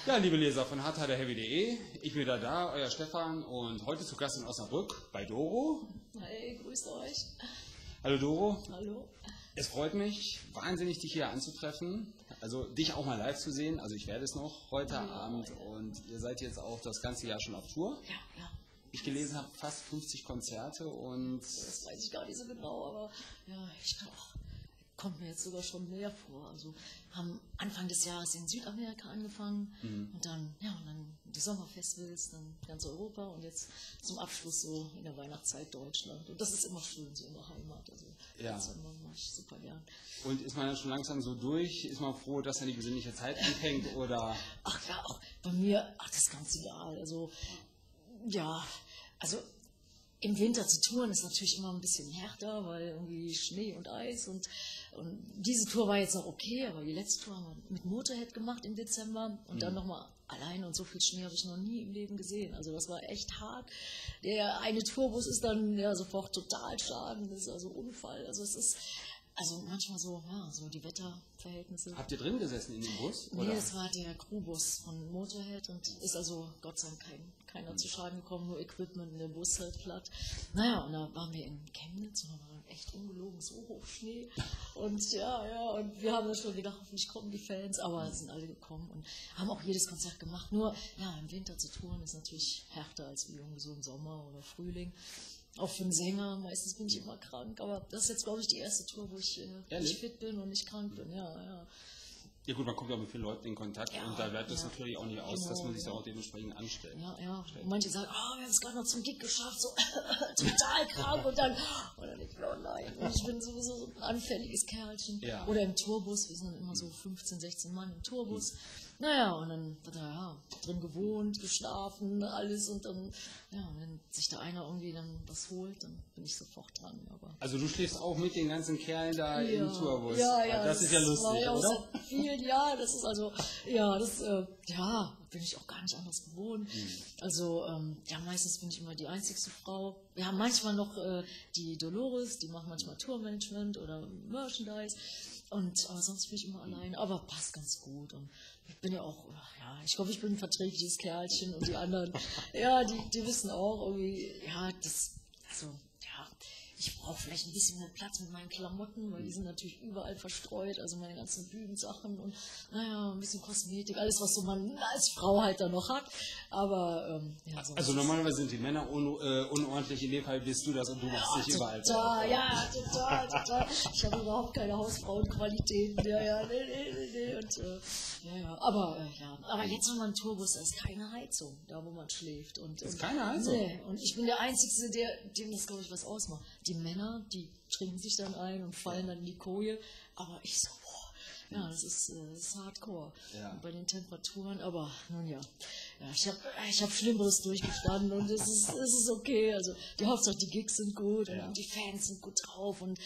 Ja, liebe Leser von hardhiderheavy.de, ich bin wieder da, euer Stefan und heute zu Gast in Osnabrück bei Doro. Hey, grüßt euch. Hallo Doro. Hallo. Es freut mich wahnsinnig, dich hier anzutreffen, also dich auch mal live zu sehen, also ich werde es noch heute Abend und ihr seid jetzt auch das ganze Jahr schon auf Tour. Ja. Wie ich gelesen habe, fast 50 Konzerte und... Das weiß ich gar nicht so genau, aber ja, ich glaube, kommt mir jetzt sogar schon mehr vor. Also haben Anfang des Jahres in Südamerika angefangen und dann die Sommerfestivals, dann ganz Europa und jetzt zum Abschluss so in der Weihnachtszeit Deutschland. Und das ist immer schön, so in der Heimat. Also das mache ich super gern. Und ist man dann schon langsam so durch? Ist man froh, dass dann die besinnliche Zeit anfängt oder... Ach ja, auch bei mir, das ist ganz egal. Also ja, also im Winter zu touren ist natürlich immer ein bisschen härter, weil irgendwie Schnee und Eis und diese Tour war jetzt noch okay, aber die letzte Tour haben wir mit Motorhead gemacht im Dezember und dann nochmal alleine und so viel Schnee habe ich noch nie im Leben gesehen. Also das war echt hart. Der eine Tourbus ist dann ja sofort total schaden, das ist also Unfall. Also es ist manchmal so, ja, so die Wetterverhältnisse. Habt ihr drin gesessen in dem Bus? Nee, das war der Crewbus von Motorhead und ist also Gott sei Dank keiner zu Schaden gekommen, nur Equipment in der Bus halt platt. Naja, und da waren wir in Chemnitz und da war echt ungelogen so hoch Schnee. Und und wir haben dann schon gedacht, hoffentlich kommen die Fans, aber es sind alle gekommen und haben auch jedes Konzert gemacht. Nur, ja, im Winter zu touren ist natürlich härter als wie irgendwie so im Sommer oder Frühling. Auch für einen Sänger, meistens bin ich immer krank, aber das ist jetzt, glaube ich, die erste Tour, wo ich nicht fit bin und nicht krank bin, ja. Ja gut, man kommt ja auch mit vielen Leuten in Kontakt und da bleibt es natürlich auch nicht aus, dass man sich da auch dementsprechend anstellt. Ja. Und manche sagen, wir haben es gerade noch zum Gig geschafft, so total krank und dann ich bin, oh nein, und ich bin sowieso so ein anfälliges Kerlchen. Ja. Oder im Tourbus, wir sind dann immer so 15, 16 Mann im Tourbus. Naja, und dann wird drin gewohnt, geschlafen, alles und dann, wenn sich da einer irgendwie dann was holt, dann bin ich sofort dran. Aber also du schläfst auch mit den ganzen Kerlen da im Tourbus? Ja. Das ist ja lustig, oder? Seit vielen Jahren, das ist also, bin ich auch gar nicht anders gewohnt. Also, meistens bin ich immer die einzigste Frau. Wir haben manchmal noch die Dolores, die macht manchmal Tourmanagement oder Merchandise. Aber sonst bin ich immer allein, aber passt ganz gut. Und ich bin ja auch, ich glaube, ich bin ein verträgliches Kerlchen und die anderen, die wissen auch irgendwie, ich brauche vielleicht ein bisschen mehr Platz mit meinen Klamotten, weil die sind natürlich überall verstreut, also meine ganzen Bühnensachen und ein bisschen Kosmetik, alles was so man als Frau halt da noch hat, aber also normalerweise sind die Männer unordentlich, in dem Fall bist du das und du machst dich überall. Total. Ich habe überhaupt keine Hausfrauenqualitäten, nee. Aber jetzt haben wir einen Tourbus, da ist keine Heizung, da wo man schläft. Das ist keine Heizung? Nee, und ich bin der Einzige, dem das, glaube ich, was ausmacht. Die Männer, die trinken sich dann ein und fallen dann in die Koje, aber ich so, das ist hardcore bei den Temperaturen, aber nun ja, ich hab Schlimmeres durchgestanden und es ist okay, also die Hauptsache die Gigs sind gut und die Fans sind gut drauf und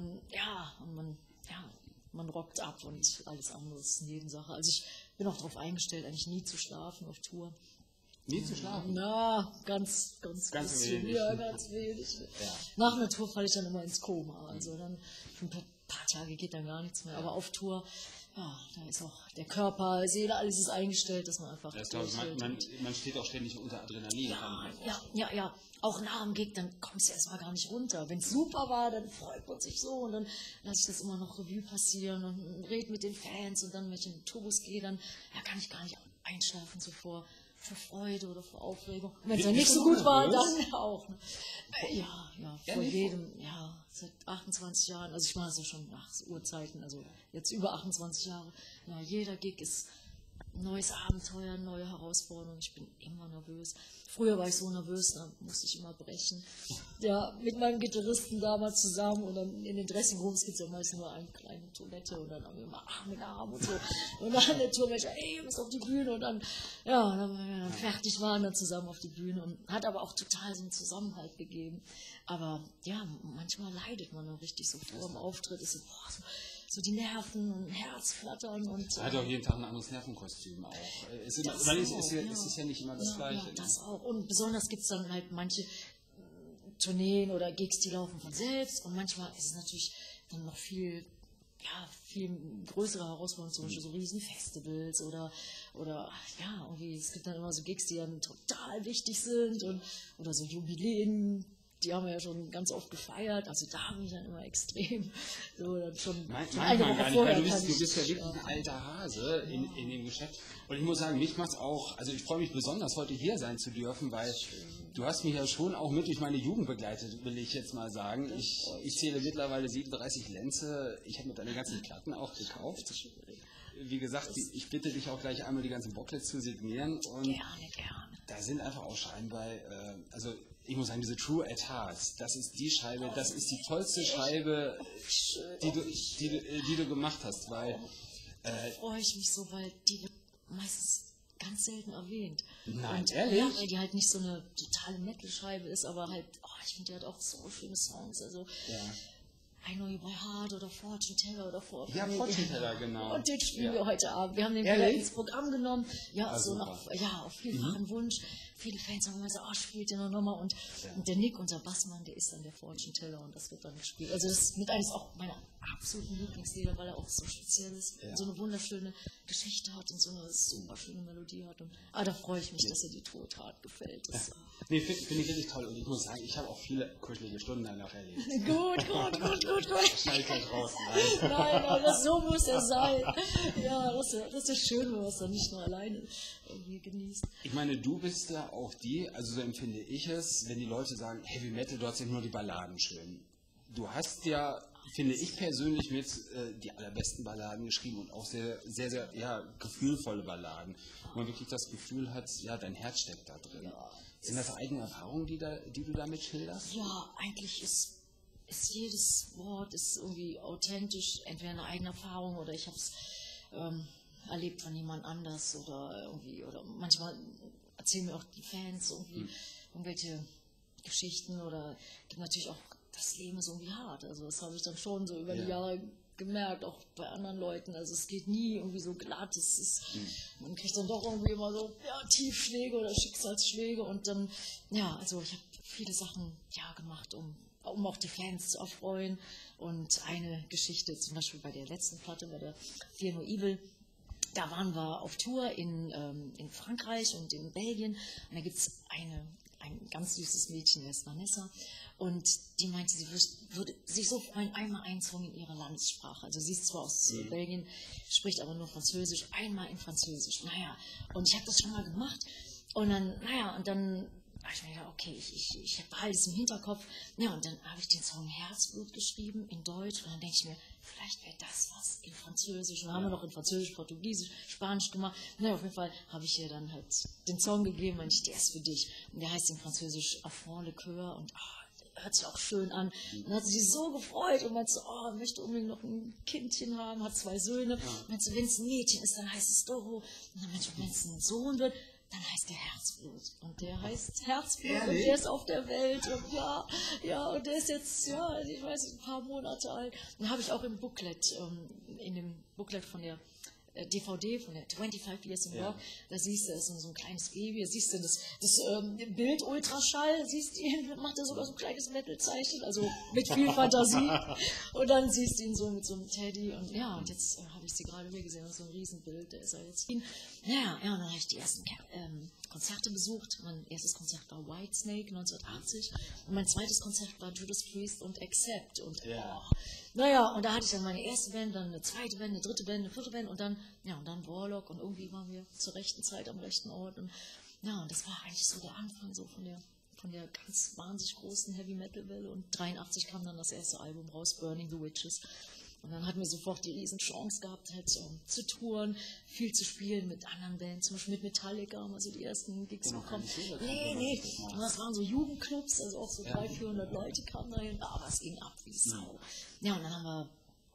man rockt ab und alles andere ist Nebensache. Also ich bin auch darauf eingestellt, eigentlich nie zu schlafen auf Tour. Nie zu schlafen? Na, ganz bisschen. Wenig. Ja, ganz wenig. Ja. Nach einer Tour falle ich dann immer ins Koma. Also dann für ein paar Tage geht dann gar nichts mehr. Aber auf Tour, da ist auch der Körper, Seele, alles ist eingestellt, dass man einfach... Das glaube ich, man steht auch ständig unter Adrenalin. Ja. Auch nach dem Gig, dann kommst du erstmal gar nicht runter. Wenn es super war, dann freut man sich so und dann lasse ich das immer noch Revue passieren und rede mit den Fans und dann, wenn ich in den Tourbus gehe, dann kann ich gar nicht einschlafen zuvor. Vor Freude oder vor Aufregung. Wenn es dann nicht so gut war, dann auch. Ne? Vor jedem, seit 28 Jahren, also ich mache es ja schon nach Urzeiten, also jetzt über 28 Jahre. Ja, jeder Gig ist ein neues Abenteuer, neue Herausforderung. Ich bin immer nervös. Früher war ich so nervös, da musste ich immer brechen. Ja, mit meinem Gitarristen damals zusammen und dann in den Dressingrooms gibt es ja meist nur eine kleine Toilette und dann haben wir immer Arm in Arm und so. Und dann der Tourmanager, ihr müsst auf die Bühne und dann, dann wir dann fertig waren, dann zusammen auf die Bühne und hat aber auch total so einen Zusammenhalt gegeben. Aber manchmal leidet man auch richtig so vor dem Auftritt, ist so die Nerven und Herz flattern und... Er hat auch jeden Tag ein anderes Nervenkostüm auch. Es ist ja nicht immer das Gleiche. Ja, das auch. Und besonders gibt es dann halt manche Tourneen oder Gigs, die laufen von selbst und manchmal ist es natürlich dann noch viel ja, viel größere Herausforderungen, zum Beispiel so Riesenfestivals oder ja, irgendwie, es gibt dann immer so Gigs, die dann total wichtig sind oder so Jubiläen, die haben wir ja schon ganz oft gefeiert, also da bin ich dann immer extrem, so dann schon Manchmal gar nicht, weil du bist ja wirklich ein alter Hase in dem Geschäft. Und ich muss sagen, mich macht's auch, also ich freue mich besonders, heute hier sein zu dürfen, weil du hast mich ja schon auch mit durch meine Jugend begleitet, will ich jetzt mal sagen. Ich zähle mittlerweile 37 Lenze, ich habe mir deine ganzen Platten auch gekauft. Wie gesagt, ich bitte dich auch gleich einmal die ganzen Booklets zu signieren. Und gerne. Da sind einfach auch Scheiben bei, also ich muss sagen, diese True at Heart, das ist die Scheibe, das ist die tollste Scheibe, die du gemacht hast, weil... Da freue ich mich so, weil die wird meistens ganz selten erwähnt. Nein, und, ehrlich? Ja, weil die halt nicht so eine totale Metal-Scheibe ist, aber halt, ich finde, die hat auch so schöne Songs, also... Ja. I Know You By Heart oder Fortune Teller oder Ja, Fortune Teller, genau. Und den spielen wir heute Abend. Wir haben den wieder ins Programm genommen. Ja, also auf vielfachen Wunsch. Viele Fans haben immer gesagt, spielt den nochmal. Und der Nick, unser Bassmann, der ist dann der Fortune Teller und das wird dann gespielt. Also das ist mit eines auch meiner absoluten Lieblingslieder, weil er auch so speziell ist, so eine wunderschöne Geschichte hat und so eine super schöne Melodie hat. Und, da freue ich mich, dass er die Totat gefällt. Das, nee, finde ich wirklich toll. Und ich muss sagen, ich habe auch viele kuschelige Stunden danach erlebt. Gut. Schnell gleich raus. Nein, so muss er sein. Ja, das ist schön, wenn man es dann nicht nur alleine irgendwie genießt. Ich meine, du bist ja auch die, also so empfinde ich es, wenn die Leute sagen, Heavy Metal, du hast ja nur die Balladen schön. Du hast ja, finde ich persönlich, mit die allerbesten Balladen geschrieben und auch sehr, sehr, sehr gefühlvolle Balladen. Wo man wirklich das Gefühl hat, dein Herz steckt da drin. Ja, sind das eigene Erfahrungen, die du damit schilderst? Ja, eigentlich ist jedes Wort ist irgendwie authentisch, entweder eine eigene Erfahrung oder ich habe es erlebt von jemand anders oder manchmal erzählen mir auch die Fans irgendwie irgendwelche Geschichten oder gibt natürlich auch, das Leben ist irgendwie hart, also das habe ich dann schon so über die Jahre gemerkt, auch bei anderen Leuten, also es geht nie irgendwie so glatt, man kriegt dann doch irgendwie immer so Tiefschläge oder Schicksalsschläge und dann, also ich habe viele Sachen gemacht, um auch die Fans zu erfreuen. Und eine Geschichte, zum Beispiel bei der letzten Platte, bei der Fear No Evil, da waren wir auf Tour in Frankreich und in Belgien. Und da gibt es ein ganz süßes Mädchen, die heißt Vanessa. Und die meinte, sie würde sich so freuen, einmal einen Song in ihrer Landessprache. Also sie ist zwar aus Belgien, spricht aber nur Französisch, einmal in Französisch. Und ich habe das schon mal gemacht. Und dann, ich mir gedacht, okay, ich behalte es im Hinterkopf. Und dann habe ich den Song Herzblut geschrieben in Deutsch. Und dann denke ich mir, vielleicht wäre das was in Französisch. Und dann haben wir noch in Französisch, Portugiesisch, Spanisch gemacht. Auf jeden Fall habe ich ihr dann halt den Song gegeben, und der ist für dich. Und der heißt in Französisch Enfant le Coeur. Und hört sich auch schön an. Und dann hat sie sich so gefreut und meinte so, möchte unbedingt noch ein Kindchen haben, hat 2 Söhne. Und meinte so, wenn es ein Mädchen ist, dann heißt es Doro. Und dann meinte ich, wenn es ein Sohn wird, dann heißt der Herzblut. Und der heißt Herzblut. Ehrlich? Und der ist auf der Welt. Und und der ist jetzt, ich weiß nicht, ein paar Monate alt. Dann habe ich auch im Booklet, in dem Booklet von der DVD, von der 25 Years in Rock, da siehst du, es ist so ein kleines Baby, da siehst du das Bild Ultraschall, macht er sogar so ein kleines Metal-Zeichen, also mit viel Fantasie. Und dann siehst du ihn so mit so einem Teddy und und jetzt habe ich sie gerade wieder gesehen, das ist so ein Riesenbild, der ist ja jetzt und dann habe ich die ersten Konzerte besucht. Mein erstes Konzert war Whitesnake 1980 und mein zweites Konzert war Judas Priest und Accept und und da hatte ich dann meine erste Band, dann eine zweite Band, eine dritte Band, eine vierte Band und dann Warlock und irgendwie waren wir zur rechten Zeit am rechten Ort und das war eigentlich so der Anfang so von der ganz wahnsinnig großen Heavy Metal Welle und 83 kam dann das erste Album raus, Burning the Witches. Und dann hatten wir sofort die riesen Chance gehabt, halt zu touren, viel zu spielen mit anderen Bands, zum Beispiel mit Metallica, haben wir so die ersten Gigs bekommen. Nee. Und das waren so Jugendclubs, also auch so 300-400 Leute kamen dahin, aber es ging ab wie Sau. Und dann haben wir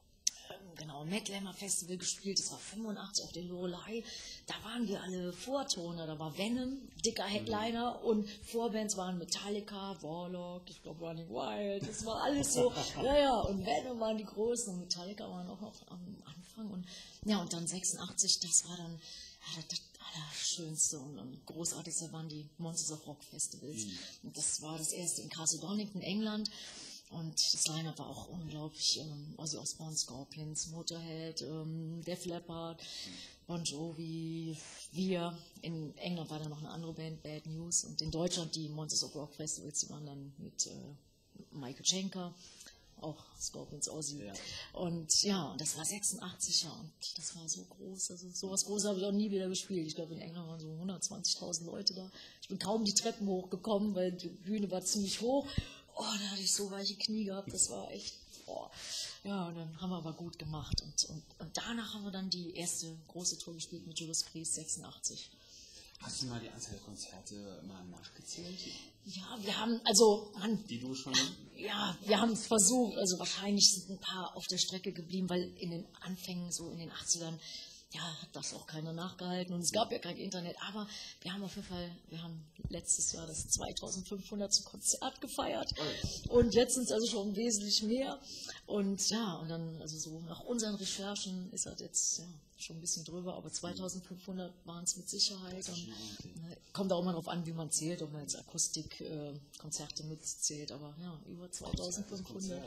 Metal Hammer Festival gespielt, das war 85 auf der Loreley, da waren wir alle Vortoner, da war Venom, dicker Headliner und Vorbands waren Metallica, Warlock, ich glaube Running Wild, das war alles so, und Venom waren die Großen und Metallica waren auch noch am Anfang und dann 86, das war dann das Allerschönste und Großartigste waren die Monsters of Rock Festivals und das war das erste in Castle Donington, England. Und das Line-Up war auch unglaublich. Ozzy Osbourne, Scorpions, Motorhead, Def Leppard, Bon Jovi, wir. In England war da noch eine andere Band, Bad News. Und in Deutschland die Monsters of Rock Festivals, die waren dann mit Michael Schenker, auch Scorpions, Ozzy. Ja. Und ja, und das war 86, ja, und das war so groß. Also sowas Großes habe ich auch nie wieder gespielt. Ich glaube, in England waren so 120.000 Leute da. Ich bin kaum die Treppen hochgekommen, weil die Bühne war ziemlich hoch. Oh, da hatte ich so weiche Knie gehabt, das war echt, boah. Ja, und dann haben wir aber gut gemacht. Und danach haben wir dann die erste große Tour gespielt mit Judas Priest, 86. Hast du mal die Anzahl der Konzerte mal nachgezählt? Ja, wir haben, also, die du schon... Ja, wir haben es versucht, also wahrscheinlich sind ein paar auf der Strecke geblieben, weil in den Anfängen, so in den 80ern, ja, hat das auch keiner nachgehalten und es gab ja kein Internet, aber wir haben auf jeden Fall, wir haben letztes Jahr das 2500. Konzert gefeiert und jetzt sind es also schon wesentlich mehr und ja, und dann, also so nach unseren Recherchen ist das jetzt, ja, schon ein bisschen drüber, aber 2500 waren es mit Sicherheit. Und, kommt auch immer darauf an, wie man zählt, ob man jetzt Akustikkonzerte mitzählt, aber ja, über 2500.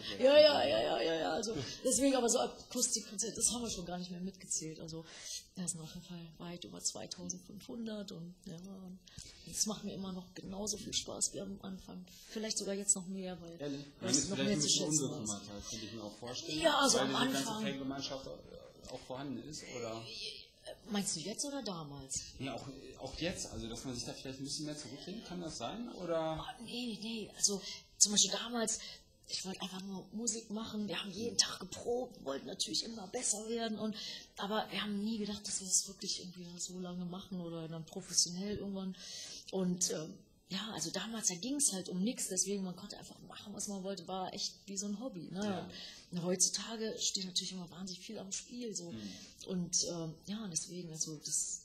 Ja, also deswegen aber so Akustikkonzerte, das haben wir schon gar nicht mehr mitgezählt, also das sind auf jeden Fall weit über 2500 und ja, es macht mir immer noch genauso viel Spaß wie am Anfang, vielleicht sogar jetzt noch mehr, weil es noch mehr zu schätzen ist. Könnte ich mir auch vorstellen, ja, also weil am die ganze Anfang Fangemeinschaft auch vorhanden ist, oder? Meinst du jetzt oder damals? Ja, auch jetzt, also dass man sich da vielleicht ein bisschen mehr zurücklehnt, kann das sein, oder? Oh, nee, also zum Beispiel damals, ich wollte einfach nur Musik machen, wir haben jeden Tag geprobt, wollten natürlich immer besser werden, aber wir haben nie gedacht, dass wir das wirklich irgendwie so lange machen oder dann professionell irgendwann und ja, also damals, da ging es halt um nichts, deswegen man konnte einfach machen, was man wollte, war echt wie so ein Hobby. Ne? Ja. Und heutzutage steht natürlich immer wahnsinnig viel am Spiel. So. Und ja, deswegen, also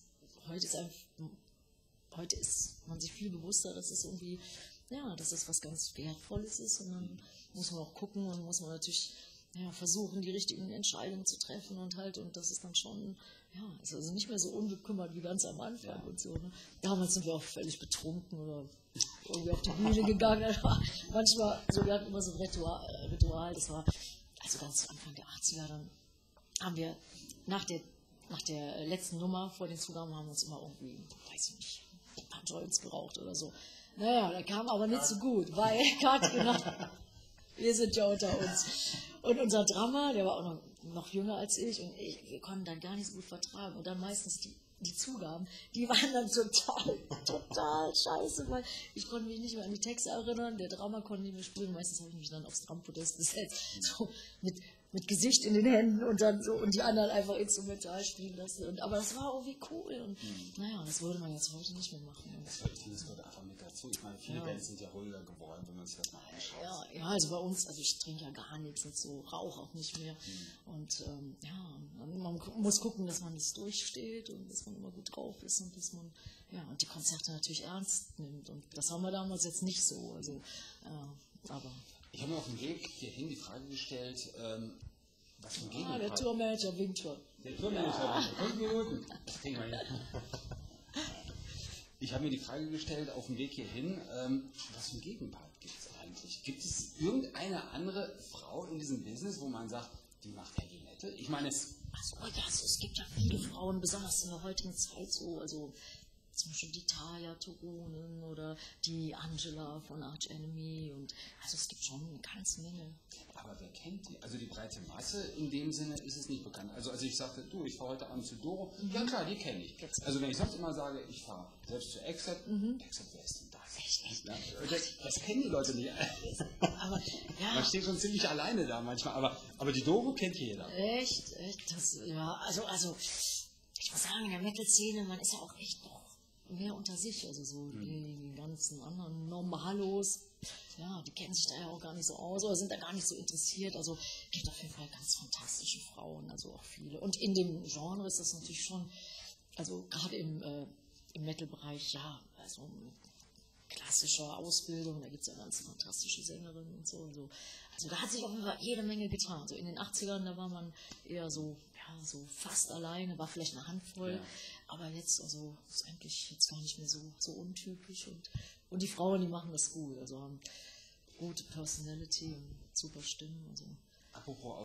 heute ist man sich viel bewusster, dass es irgendwie, ja, dass es was ganz Wertvolles ist und dann muss man auch gucken und muss man natürlich versuchen, die richtigen Entscheidungen zu treffen und das ist dann schon, ja, ist also nicht mehr so unbekümmert wie ganz am Anfang und so. Ne? Damals sind wir auch völlig betrunken oder irgendwie auf die Bühne gegangen. Manchmal, so, wir hatten immer so ein Ritual, das war also ganz Anfang der 80er, dann haben wir nach der letzten Nummer vor den Zugaben haben wir uns immer irgendwie, weiß ich nicht, ein paar Joints geraucht oder so. Naja, da kam aber nicht so gut, weil gerade genau, wir sind ja unter uns. Und unser Drummer, der war auch noch jünger als ich und wir konnten dann gar nicht so gut vertragen. Und dann meistens die Zugaben, die waren dann total scheiße, weil ich konnte mich nicht mehr an die Texte erinnern, der Drummer konnte nicht mehr spielen, meistens habe ich mich dann aufs Drumpodest gesetzt, so mit Gesicht in den Händen und dann so und die anderen einfach instrumental spielen lassen. Aber das war irgendwie cool und naja, das würde man jetzt heute nicht mehr machen. Das gehört einfach mit dazu. Ich meine, viele Bands sind ja ruhiger geworden, wenn man sich das mal anschaut. Ja, also bei uns, also ich trinke ja gar nichts und so, rauche auch nicht mehr. Und man muss gucken, dass man das durchsteht und dass man immer gut drauf ist und dass man und die Konzerte natürlich ernst nimmt. Und das haben wir damals jetzt nicht so. Also, aber ich habe mir auf dem Weg hierhin die Frage gestellt, was für ein Gegenpart... der Tourmanager winkt schon. Der Tourmanager winkt. 5 Minuten. Das kriegen wir hin. Ich habe mir die Frage gestellt, auf dem Weg hierhin, was für ein Gegenpart gibt es eigentlich? Gibt es irgendeine andere Frau in diesem Business, wo man sagt, die macht Heavy Metal? Ich meine, es gibt ja viele Frauen, besonders in der heutigen Zeit so, also zum Beispiel die Taya Turunen oder die Angela von Arch Enemy und also es gibt schon eine ganze Menge. Aber wer kennt die? Also die breite Masse in dem Sinne ist es nicht bekannt. Also als ich sagte, ich fahre heute Abend zu Doro, ja klar, die kenne ich. Also wenn ich sonst immer sage, ich fahre selbst zu Exit, Exit, wer ist denn das? Echt? Ja, das kennen die Leute nicht. Aber, ja. Man steht schon ziemlich alleine da manchmal, aber die Doro kennt jeder. Echt? Das, ja, also ich muss sagen, in der Metal-Szene, man ist ja auch echt noch mehr unter sich, also so die ganzen anderen Normalos, ja, die kennen sich da ja auch gar nicht so aus oder sind da gar nicht so interessiert, also es gibt auf jeden Fall ganz fantastische Frauen, also auch viele. Und in dem Genre ist das natürlich schon, also gerade im Metal-Bereich, ja, also mit klassischer Ausbildung, da gibt es ja ganz fantastische Sängerinnen und so, also da hat sich auf jeden Fall jede Menge getan. So in den 80ern, da war man eher so fast alleine, war vielleicht eine Handvoll, aber jetzt, also ist eigentlich jetzt gar nicht mehr so untypisch und die Frauen, die machen das gut, also haben gute Personality und super Stimmen. Also. Apropos